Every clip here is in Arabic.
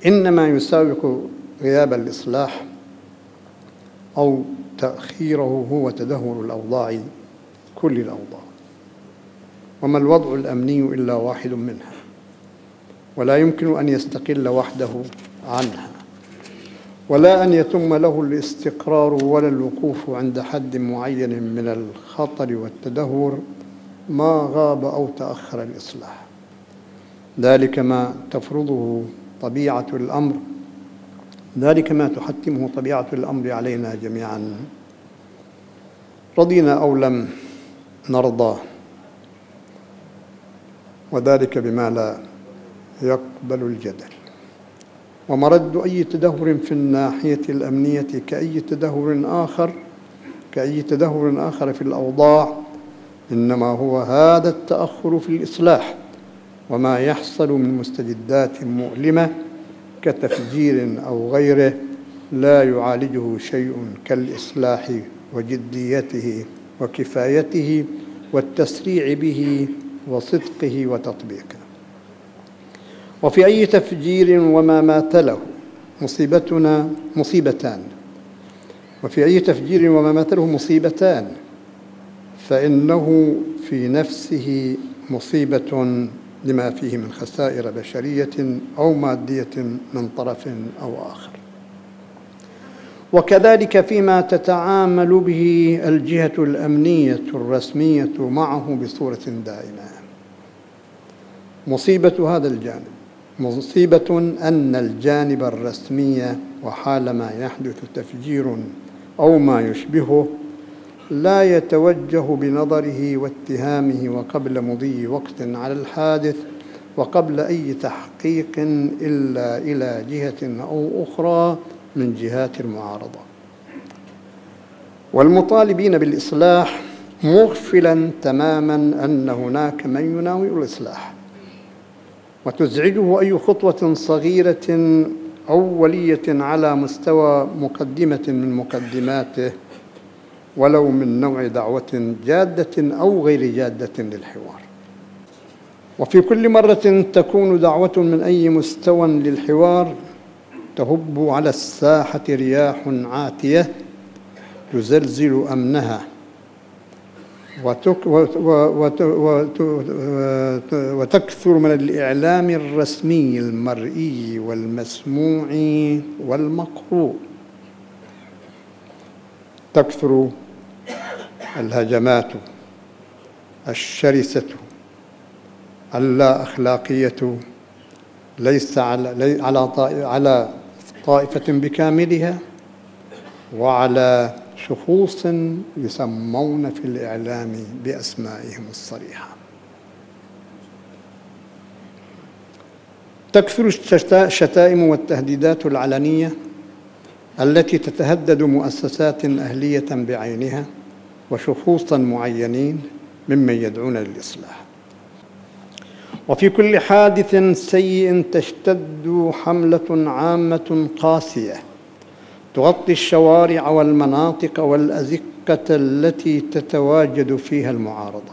إنما يساوق غياب الإصلاح أو تأخيره هو تدهور الأوضاع، كل الأوضاع، وما الوضع الأمني إلا واحد منها، ولا يمكن أن يستقل وحده عنها، ولا أن يتم له الاستقرار ولا الوقوف عند حد معين من الخطر والتدهور ما غاب أو تأخر الإصلاح. ذلك ما تفرضه طبيعة الأمر، ذلك ما تحتمه طبيعة الأمر علينا جميعا، رضينا أو لم نرضى، وذلك بما لا يقبل الجدل. ومرد أي تدهور في الناحية الأمنية كأي تدهور آخر في الأوضاع إنما هو هذا التأخر في الإصلاح، وما يحصل من مستجدات مؤلمة كتفجير أو غيره لا يعالجه شيء كالإصلاح وجديته وكفايته والتسريع به وصدقه وتطبيقه. وفي أي تفجير وما مات له مصيبتان، فإنه في نفسه مصيبة لما فيه من خسائر بشرية أو مادية من طرف أو آخر، وكذلك فيما تتعامل به الجهة الأمنية الرسمية معه بصورة دائمة. مصيبة هذا الجانب، مصيبة أن الجانب الرسمي وحالما يحدث تفجير أو ما يشبهه لا يتوجه بنظره واتهامه وقبل مضي وقت على الحادث وقبل أي تحقيق إلا إلى جهة أو أخرى من جهات المعارضة والمطالبين بالإصلاح، مغفلا تماما أن هناك من يناوئ الإصلاح، وتزعجه أي خطوة صغيرة أولية على مستوى مقدمة من مقدماته، ولو من نوع دعوة جادة أو غير جادة للحوار. وفي كل مرة تكون دعوة من أي مستوى للحوار تهب على الساحة رياح عاتية تزلزل أمنها وتكثر من الإعلام الرسمي المرئي والمسموع والمقروء، تكثر الهجمات الشرسة اللا أخلاقية ليس على طائفة بكاملها وعلى شخوص يسمون في الإعلام بأسمائهم الصريحة. تكثر الشتائم والتهديدات العلنية التي تتهدد مؤسسات أهلية بعينها وشخوصا معينين ممن يدعون للإصلاح. وفي كل حادث سيء تشتد حملة عامة قاسية تغطي الشوارع والمناطق والأزقة التي تتواجد فيها المعارضة،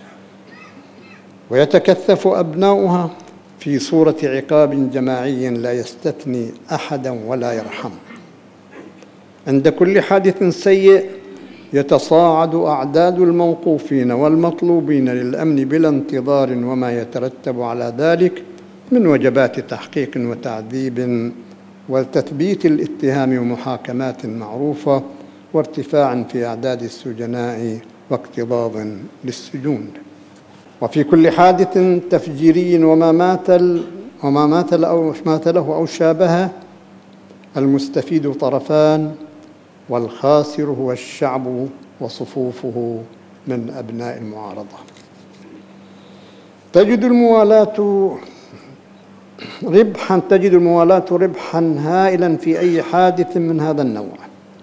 ويتكثف أبناؤها في صورة عقاب جماعي لا يستثني أحدا ولا يرحم. عند كل حادث سيء يتصاعد أعداد الموقوفين والمطلوبين للأمن بلا انتظار وما يترتب على ذلك من وجبات تحقيق وتعذيب وتثبيت الاتهام ومحاكمات معروفة وارتفاع في أعداد السجناء واكتظاظ للسجون. وفي كل حادث تفجيري وما مات له أو شابهه المستفيد طرفان والخاسر هو الشعب وصفوفه من أبناء المعارضة. تجد الموالاة ربحا هائلا في أي حادث من هذا النوع،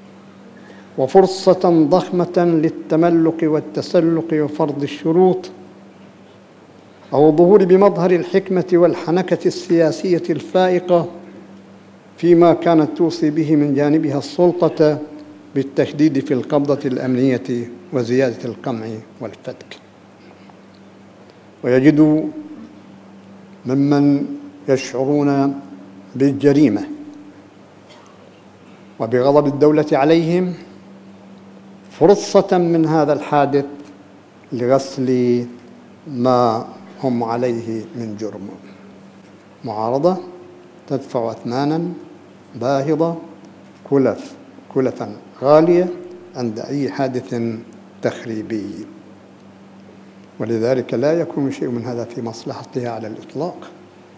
وفرصة ضخمة للتملق والتسلق وفرض الشروط أو الظهور بمظهر الحكمة والحنكة السياسية الفائقة فيما كانت توصي به من جانبها السلطة بالتشديد في القبضة الأمنية وزيادة القمع والفتك. ويجد ممن يشعرون بالجريمة وبغضب الدولة عليهم فرصة من هذا الحادث لغسل ما هم عليه من جرم. معارضة تدفع أثمانا باهظة، كلفا غالية عند أي حادث تخريبي، ولذلك لا يكون شيء من هذا في مصلحتها على الإطلاق.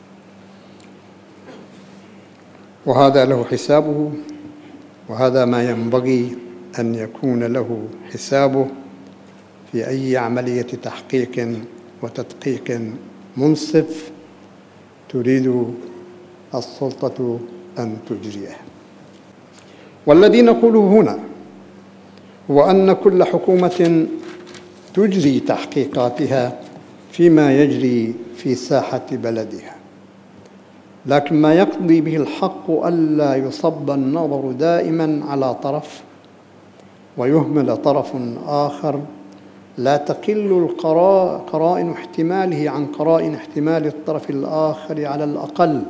وهذا له حسابه، وهذا ما ينبغي أن يكون له حسابه في أي عملية تحقيق وتدقيق منصف تريد السلطة أن تجريه. والذي نقوله هنا هو أن كل حكومة تجري تحقيقاتها فيما يجري في ساحة بلدها، لكن ما يقضي به الحق ألا يصب النظر دائما على طرف ويهمل طرف آخر لا تقل قرائن احتماله عن قرائن احتمال الطرف الآخر على الأقل،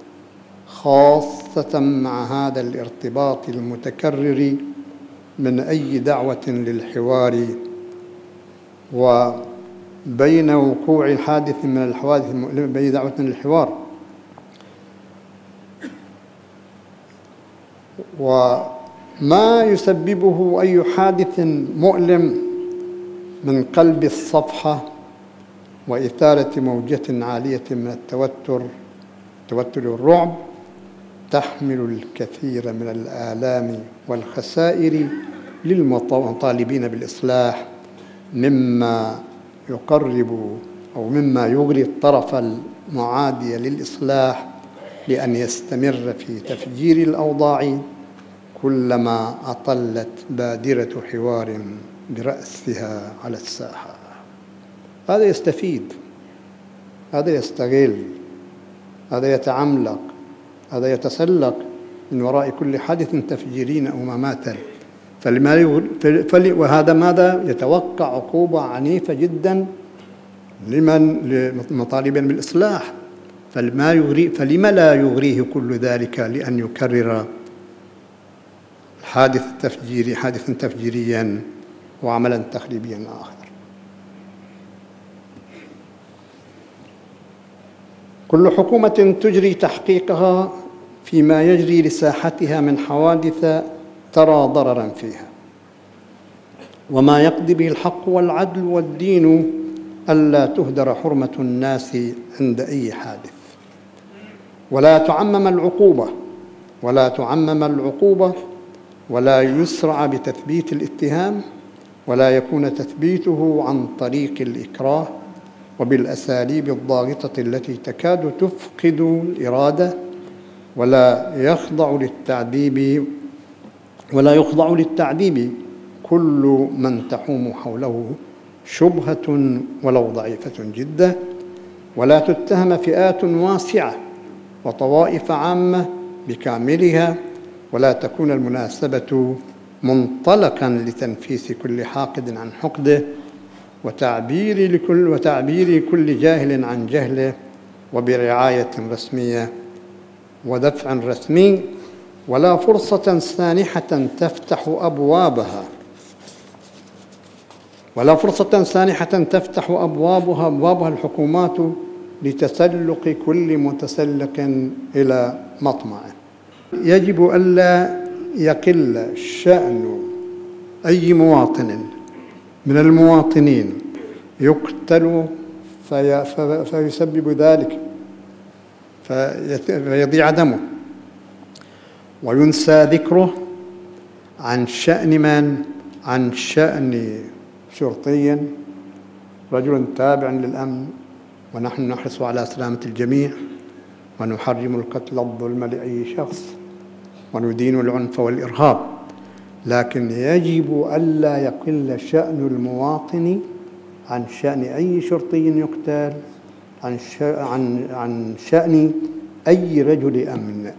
خاصة مع هذا الارتباط المتكرر من أي دعوة للحوار وبين وقوع حادث من الحوادث المؤلمة بين دعوة للحوار وما يسببه أي حادث مؤلم من قلب الصفحة وإثارة موجة عالية من التوتر والرعب تحمل الكثير من الآلام والخسائر للمطالبين بالإصلاح، مما يقرب أو مما يغري الطرف المعادي للإصلاح لأن يستمر في تفجير الأوضاع كلما أطلت بادرة حوار برأسها على الساحة. هذا يستفيد، هذا يستغل، هذا يتعملق، هذا يتسلق من وراء كل حادث تفجيري أو مماتا. وهذا ماذا يتوقع عقوبة عنيفة جدا لمطالبا بالإصلاح، فلما لا يغريه كل ذلك لأن يكرر حادثا تفجيريا وعملا تخريبيا آخر. كل حكومة تجري تحقيقها فيما يجري لساحتها من حوادث ترى ضررا فيها، وما يقضي به الحق والعدل والدين ألا تهدر حرمة الناس عند أي حادث، ولا تعمم العقوبة ولا يسرع بتثبيت الاتهام، ولا يكون تثبيته عن طريق الإكراه وبالأساليب الضاغطة التي تكاد تفقد الإرادة، ولا يخضع للتعذيب كل من تحوم حوله شبهة ولو ضعيفة جدا، ولا تتهم فئات واسعة وطوائف عامة بكاملها، ولا تكون المناسبة منطلقا لتنفيس كل حاقد عن حقده وتعبير كل جاهل عن جهله وبرعاية رسمية ودفع رسمي، ولا فرصة سانحة تفتح أبوابها الحكومات لتسلق كل متسلق إلى مطمعه. يجب ألا يقل شأن أي مواطن من المواطنين يقتل فيسبب ذلك فيضيع دمه وينسى ذكره عن شأن شرطي رجل تابع للأمن، ونحن نحرص على سلامة الجميع ونحرم القتل الظلم لأي شخص وندين العنف والإرهاب، لكن يجب ألا يقل شأن المواطن عن شأن أي شرطي يقتل، عن شأن أي رجل أمن،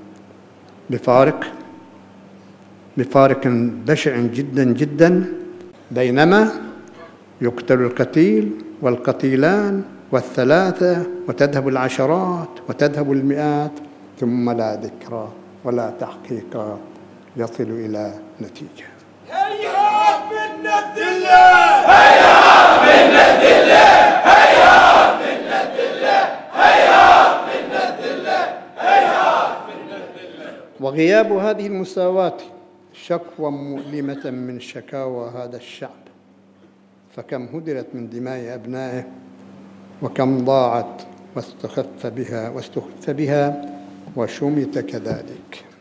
بفارق بشع جدا جدا بينما يقتل القتيل والقتيلان والثلاثة وتذهب العشرات وتذهب المئات ثم لا ذكرى ولا تحقيق يصل إلى نتيجة. هيهات منا الذلة، هيهات منا الذلة، هيهات منا الذلة، هيهات منا الذلة، هيهات منا الذلة. وغياب هذه المساواة شكوى مؤلمة من شكاوى هذا الشعب، فكم هدرت من دماء أبنائه، وكم ضاعت واستخف بها وشمت كذلك.